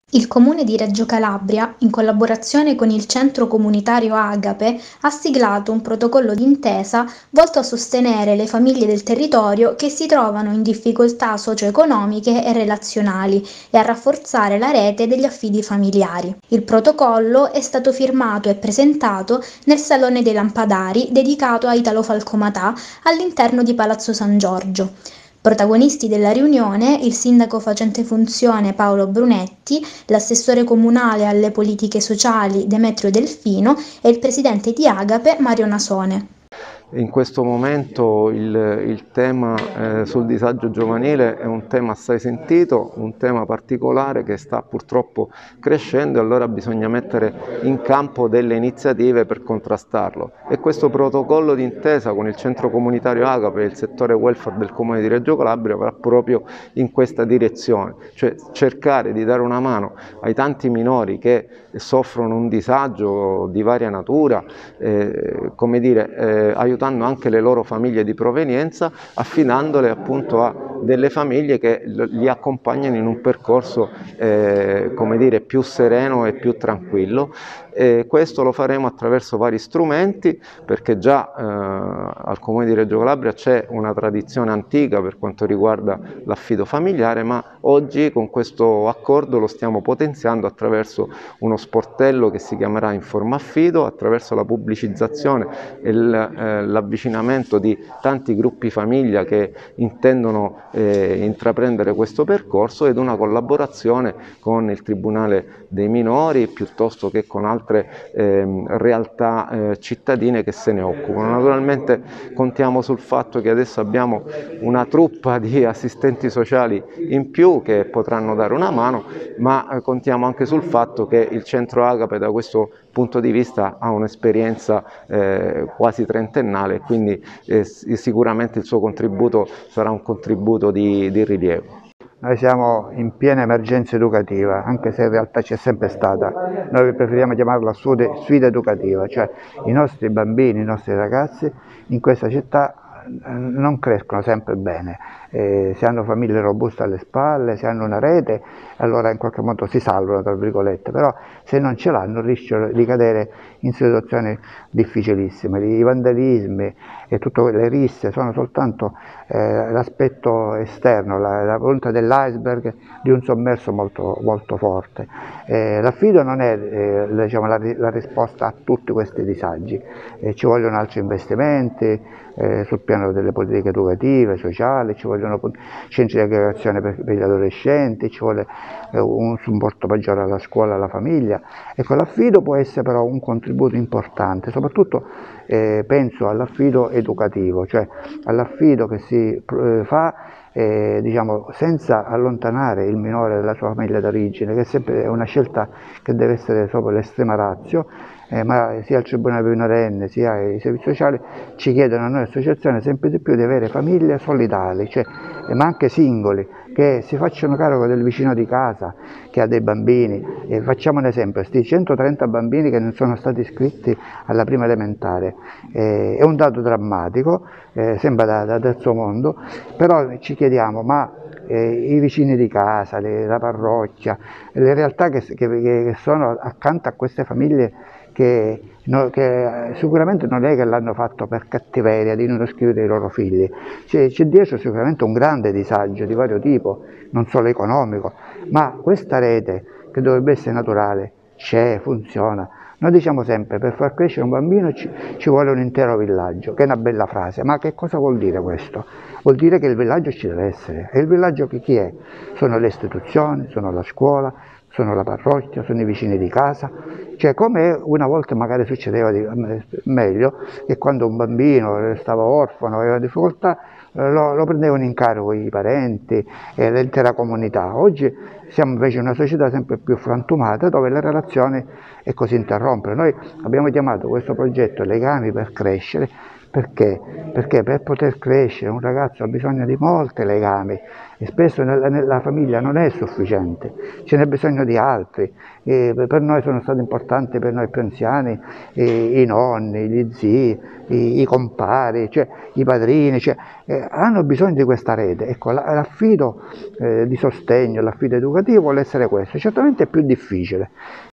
Il Comune di Reggio Calabria, in collaborazione con il Centro Comunitario Agape, ha siglato un protocollo d'intesa volto a sostenere le famiglie del territorio che si trovano in difficoltà socio-economiche e relazionali e a rafforzare la rete degli affidi familiari. Il protocollo è stato firmato e presentato nel Salone dei Lampadari dedicato a Italo Falcomatà all'interno di Palazzo San Giorgio. Protagonisti della riunione il sindaco facente funzione Paolo Brunetti, l'assessore comunale alle politiche sociali Demetrio Delfino e il presidente di Agape Mario Nasone. In questo momento il tema sul disagio giovanile è un tema assai sentito, un tema particolare che sta purtroppo crescendo e allora bisogna mettere in campo delle iniziative per contrastarlo. E questo protocollo d'intesa con il centro comunitario Agape e il settore welfare del Comune di Reggio Calabria va proprio in questa direzione, cioè cercare di dare una mano ai tanti minori che soffrono un disagio di varia natura, aiutando anche le loro famiglie di provenienza, affidandole appunto a delle famiglie che li accompagnano in un percorso più sereno e più tranquillo. Questo lo faremo attraverso vari strumenti, perché già al Comune di Reggio Calabria c'è una tradizione antica per quanto riguarda l'affido familiare, ma oggi con questo accordo lo stiamo potenziando attraverso uno sportello che si chiamerà Informaffido, attraverso la pubblicizzazione e l'avvicinamento di tanti gruppi famiglia che intendono intraprendere questo percorso, ed una collaborazione con il Tribunale dei minori piuttosto che con altre realtà cittadine che se ne occupano. Naturalmente contiamo sul fatto che adesso abbiamo una truppa di assistenti sociali in più che potranno dare una mano, ma contiamo anche sul fatto che il centro Agape da questo punto di vista ha un'esperienza quasi trentennale, quindi sicuramente il suo contributo sarà un contributo di rilievo. Noi siamo in piena emergenza educativa, anche se in realtà c'è sempre stata. Noi preferiamo chiamarla sfida educativa, cioè i nostri bambini, i nostri ragazzi in questa città non crescono sempre bene. Se hanno famiglie robuste alle spalle, se hanno una rete, allora in qualche modo si salvano, tra virgolette, però se non ce l'hanno rischiano di cadere in situazioni difficilissime. I vandalismi e tutte le risse sono soltanto l'aspetto esterno, la punta dell'iceberg di un sommerso molto, molto forte. L'affido non è la risposta a tutti questi disagi, ci vogliono altri investimenti sul piano delle politiche educative, sociali, ci vogliono centri di aggregazione per gli adolescenti, ci vuole un supporto maggiore alla scuola, alla famiglia. Ecco, l'affido può essere però un contributo importante, soprattutto penso all'affido educativo, cioè all'affido che si fa senza allontanare il minore dalla sua famiglia d'origine, che è sempre una scelta che deve essere sopra l'estrema ratio, ma sia il Tribunale per i minorenni sia i servizi sociali ci chiedono a noi associazioni sempre di più di avere famiglie solidali, ma anche singoli, che si facciano carico del vicino di casa che ha dei bambini. Facciamo un esempio, questi 130 bambini che non sono stati iscritti alla prima elementare, è un dato drammatico, sembra da terzo mondo, però ci chiediamo, ma i vicini di casa, la parrocchia, le realtà che sono accanto a queste famiglie che sicuramente non è che l'hanno fatto per cattiveria di non iscrivere i loro figli, c'è dietro sicuramente un grande disagio di vario tipo, non solo economico, ma questa rete che dovrebbe essere naturale c'è, funziona. Noi diciamo sempre, per far crescere un bambino ci vuole un intero villaggio, che è una bella frase, ma che cosa vuol dire questo? Vuol dire che il villaggio ci deve essere, e il villaggio chi è? Sono le istituzioni, sono la scuola, sono la parrocchia, sono i vicini di casa, cioè come una volta magari succedeva meglio, che quando un bambino stava orfano, aveva difficoltà, lo prendevano in carico i parenti e l'intera comunità. Oggi siamo invece in una società sempre più frantumata dove le relazioni si interrompono. Noi abbiamo chiamato questo progetto Legami per crescere, Perché? Perché per poter crescere un ragazzo ha bisogno di molti legami e spesso nella famiglia non è sufficiente, ce n'è bisogno di altri. Per noi sono stati importanti, per noi più anziani, i nonni, gli zii, i compari, cioè, i padrini, cioè, hanno bisogno di questa rete. Ecco, l'affido di sostegno, l'affido educativo vuole essere questo, certamente è più difficile.